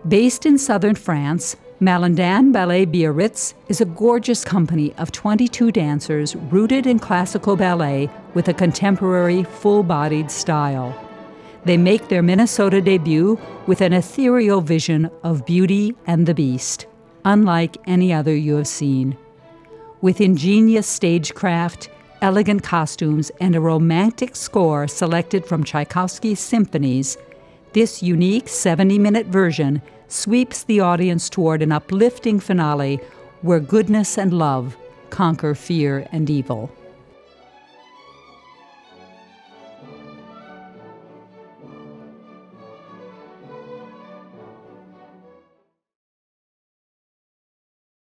Based in southern France, Malandain Ballet Biarritz is a gorgeous company of 22 dancers rooted in classical ballet with a contemporary full-bodied style. They make their Minnesota debut with an ethereal vision of Beauty and the Beast, unlike any other you have seen. With ingenious stagecraft, elegant costumes, and a romantic score selected from Tchaikovsky's symphonies, this unique 70-minute version sweeps the audience toward an uplifting finale where goodness and love conquer fear and evil.